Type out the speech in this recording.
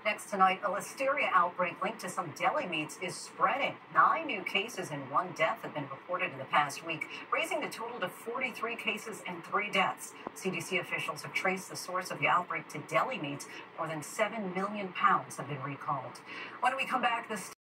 Next tonight, a listeria outbreak linked to some deli meats is spreading. 9 new cases and 1 death have been reported in the past week, raising the total to 43 cases and 3 deaths. CDC officials have traced the source of the outbreak to deli meats. More than 7 million pounds have been recalled. When we come back, this